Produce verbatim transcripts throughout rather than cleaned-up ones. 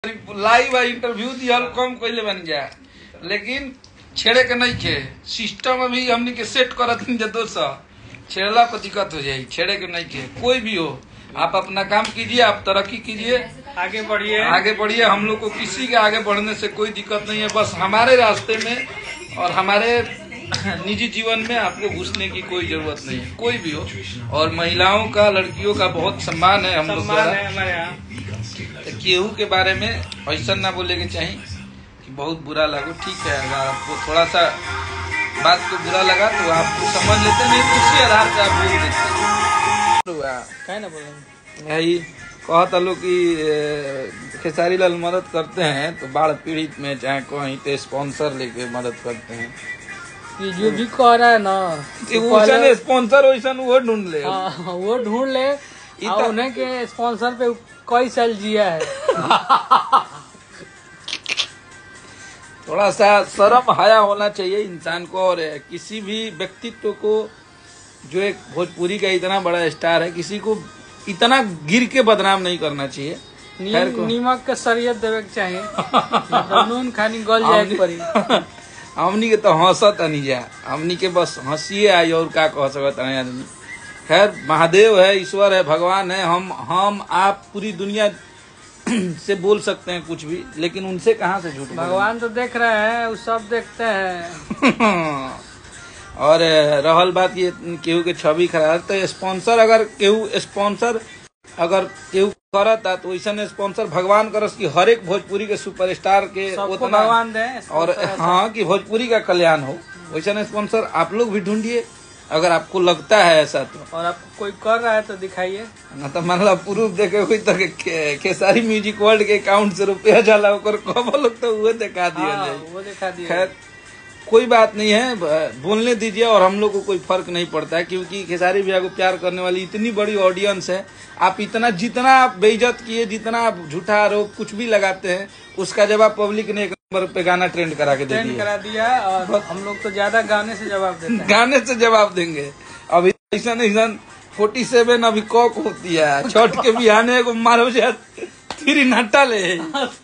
Live interview दियल कम कइले बन गया, लेकिन छेड़े के नहीं खे सिस्टम अभी हमनी के सेट करत दोस्तों छेड़ला पर दिक्कत हो जाये। छेड़े के नहीं खे कोई भी हो, आप अपना काम कीजिए, आप तरक्की कीजिए, आगे बढ़िए आगे बढ़िए। हम लोग को किसी के आगे बढ़ने से कोई दिक्कत नहीं है, बस हमारे रास्ते में और हमारे निजी जीवन में आपको घुसने की कोई जरूरत नहीं है, कोई भी हो। और महिलाओं का, लड़कियों का बहुत सम्मान है हम लोग द्वारा। केहू के बारे में ऐसा ना बोले के चाहिए कि बहुत बुरा लगो, ठीक है। अगर आपको थोड़ा सा बात को बुरा लगा तो आप समझ लेते, नहीं तो उसी आधार से आप बोल देते ना बोलेंगे। यही कहता लोग कि खेसारी लाल मदद करते हैं तो बाढ़ पीड़ित में चाहे कहीं तो स्पॉन्सर लेके मदद करते हैं। ये जो भी कह रहा है ना वैसा स्पॉन्सर वैसा वो ढूंढ ले, वो ढूंढ ले। उन्हें के स्पॉन्सर पे कई साल जिया है। थोड़ा सा शर्म हया होना चाहिए इंसान को, और किसी भी व्यक्तित्व को जो एक भोजपुरी का इतना बड़ा स्टार है, किसी को इतना गिर के बदनाम नहीं करना चाहिए। नी, नीमक का शरीयत देवे के चाहिए, नून खानी गल जाए पड़ी। हमनी के तो हंसत नहीं जा, हमनी के बस हंसिए आई और का कह सकत है आदमी। खैर महादेव है, ईश्वर है, भगवान है, हम हम आप पूरी दुनिया से बोल सकते हैं कुछ भी, लेकिन उनसे कहाँ से झूठ। भगवान तो देख रहे हैं, वो सब देखते हैं। और रहल बात ये केहू के छवि खराब, तो स्पॉन्सर अगर केहू स्पॉन्सर अगर केहू करता तो वैसा स्पॉन्सर भगवान करस की हर एक भोजपुरी के सुपरस्टार के उतना भगवान दे, और हाँ कि भोजपुरी का कल्याण हो, वैसा स्पॉन्सर आप लोग भी ढूंढिए अगर आपको लगता है ऐसा तो। और आपको कोई कर रहा है तो दिखाइए ना, तो मतलब प्रूफ देखे हुई तो खेसारी म्यूजिक वर्ल्ड के अकाउंट से रुपया जाला कब लोग तो वो दिखा दिया हाँ, वो दिखा दिया। खैर कोई बात नहीं है, बोलने दीजिए। और हम लोग को कोई फर्क नहीं पड़ता है, क्योंकि खेसारी भैया को प्यार करने वाली इतनी बड़ी ऑडियंस है। आप इतना जितना आप बेइज्जत किए, जितना आप झूठा आरोप कुछ भी लगाते हैं, उसका जवाब पब्लिक ने एक नंबर पे गाना ट्रेंड करा के दे दिया, ट्रेंड करा दिया। और हम लोग तो ज्यादा गाने से जवाब देते हैं, गाने से जवाब देंगे। अभी ऐसा नहीं फोर्टी सेवन अभी कॉक होती है, छठ के बिहाने को मारो फिर नट्टा ले।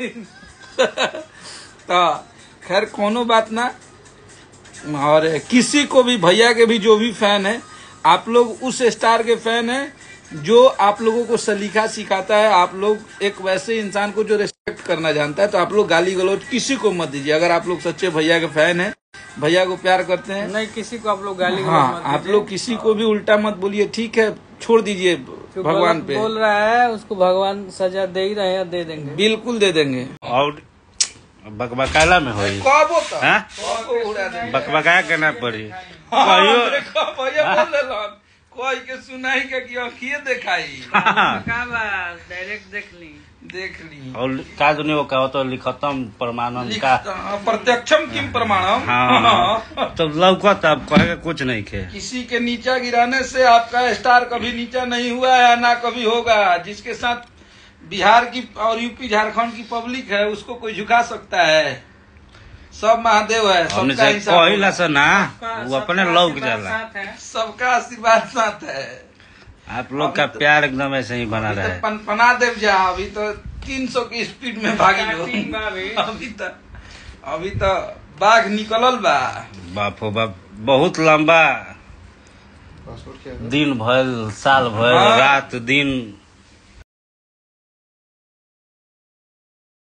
तो खैर कोनो बात ना। और किसी को भी, भैया के भी जो भी फैन है, आप लोग उस स्टार के फैन हैं जो आप लोगों को सलीका सिखाता है। आप लोग एक वैसे इंसान को जो रिस्पेक्ट करना जानता है, तो आप लोग गाली गलौज किसी को मत दीजिए। अगर आप लोग सच्चे भैया के फैन हैं, भैया को प्यार करते हैं, नहीं किसी को आप लोग गाली गलौज हाँ मत आप लोग किसी को भी उल्टा मत बोलिए, ठीक है, छोड़ दीजिए भगवान पे। बोल रहा है उसको भगवान सजा दे ही रहे हैं, दे देंगे, बिल्कुल दे देंगे। और बकबकाला में होई बकबका के ना पड़ी कोई के सुनाई के कि आँखिए दिखाई, डायरेक्ट देख ली देख ली। और का दुनिया वो कहो तो लिखतम प्रमाणम का प्रत्यक्षम किम प्रमाणम। हाँ, तो लौकत अब कहे कुछ नहीं खे। किसी के नीचा गिराने से आपका स्टार कभी नीचा नहीं हुआ है, ना कभी होगा। जिसके साथ बिहार की और यूपी झारखंड की पब्लिक है, उसको कोई झुका सकता है? सब महादेव है, सबका हिसाब से ना, वो अपने लौक जाला, सबका आशीर्वाद साथ है। आप लोग का तो, प्यार एकदम ऐसे ही बना रहा है। पन, पना देव जा अभी तो तीन सौ की स्पीड में भागी लो। अभी तो अभी तो बाघ निकलल बा, बाप हो बाप, बहुत लंबा दिन भर, साल भर, रात दिन